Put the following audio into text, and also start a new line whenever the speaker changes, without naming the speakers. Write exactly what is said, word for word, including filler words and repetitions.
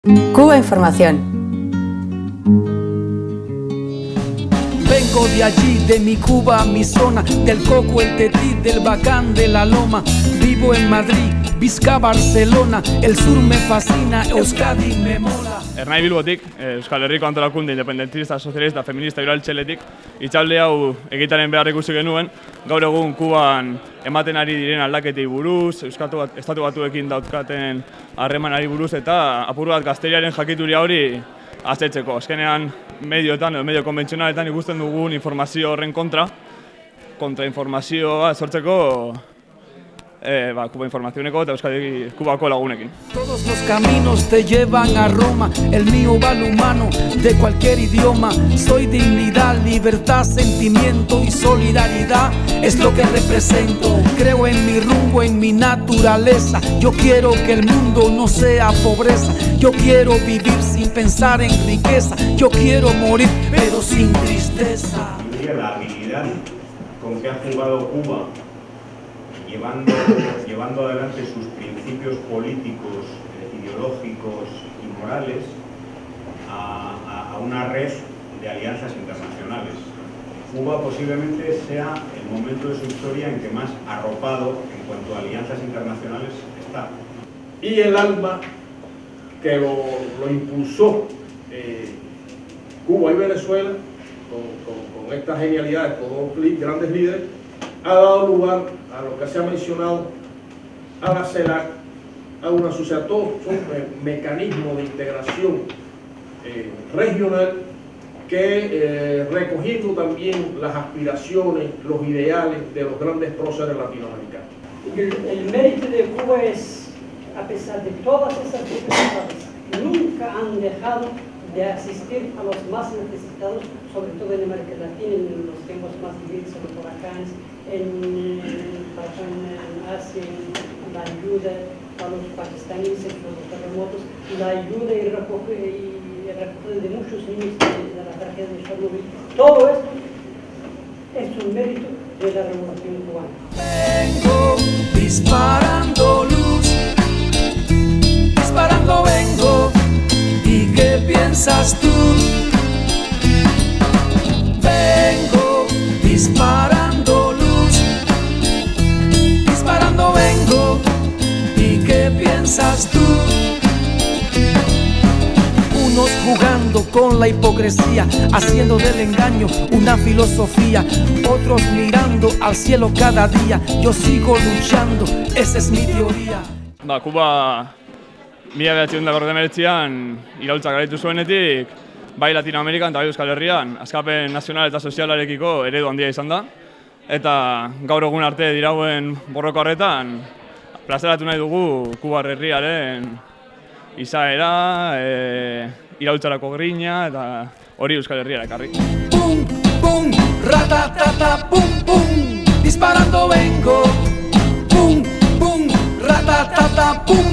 Cuba Información.
Vengo de allí, de mi Cuba, mi zona, del Coco, el Tetí, del Bacán, de la Loma. Vivo en Madrid, Vizca, Barcelona, el sur me fascina, Euskadi me mola.
Ernai Bilbotik, Euskal Herriko Antolakunde independentista, sozialista, feminista, iraltxeletik, itxalde hau egitaren behar ikusi genuen, gaur egun Kuban ematen ari diren aldaketei buruz, Euskatu, Estatu Batuekin dauzkaten harremanari buruz eta apur bat gazteriaren jakituria hori azetzeko. Azkenean medioetan edo medio konbentzionaletan ikusten dugun informazio horren kontra, kontrainformazioa sortzeko Eh, ba, Kuba Informazioneko eta Euskadi Kubako lagunekin.
Todos los caminos te llevan a Roma, el mío va al humano de cualquier idioma. Soy dignidad, libertad, sentimiento y solidaridad es lo que represento. Creo en mi rumbo, en mi naturaleza. Yo quiero que el mundo no sea pobreza. Yo quiero vivir sin pensar en riqueza. Yo quiero morir pero sin tristeza.
La habilidad con que ha jugado Cuba Llevando, llevando adelante sus principios políticos, eh, ideológicos y morales a, a, a una red de alianzas internacionales. Cuba posiblemente sea el momento de su historia en que más arropado en cuanto a alianzas internacionales está.
Y el alma que lo, lo impulsó eh, Cuba y Venezuela con, con, con estas genialidades, con dos grandes líderes, ha dado lugar a lo que se ha mencionado, a la CELAC, a una sociedad, todos son mecanismos de integración eh, regional que eh, recogiendo también las aspiraciones, los ideales de los grandes próceres latinoamericanos.
El, el mérito de Cuba es, a pesar de todas esas dificultades, nunca han dejado de asistir a los más necesitados, sobre todo en América Latina, en los tiempos más difíciles, los huracanes, en, en Asia, la ayuda a los pakistaníes, los terremotos, la ayuda y recoger, y recoger de muchos niños de, de la tragedia de Chernobyl. Todo esto es un mérito de la revolución cubana.
Vengo disparando luz, disparando vengo. ¿Y qué piensas tú? Vengo disparando luz, disparando vengo. ¿Y qué piensas tú? Unos jugando con la hipocresía, haciendo del engaño una filosofía. Otros mirando al cielo cada día. Yo sigo luchando, esa es mi teoría.
Ba, Kuba mila bederatziehun eta berrogeita hemeretzian iraultzak garaitu zuenetik, bai Latinoamerikan eta bai Euskal Herrian, askapen nazional eta sozialarekiko eredu handia izan da. Eta gaur egun arte dirauen borroka horretan, plazaratu nahi dugu Kubar herriaren izaera, e, iraultzarako grina eta hori Euskal Herriara ekarri.
Pum, pum, ratatata, pum, pum, disparando vengo. Pum, pum, ratatata, pum.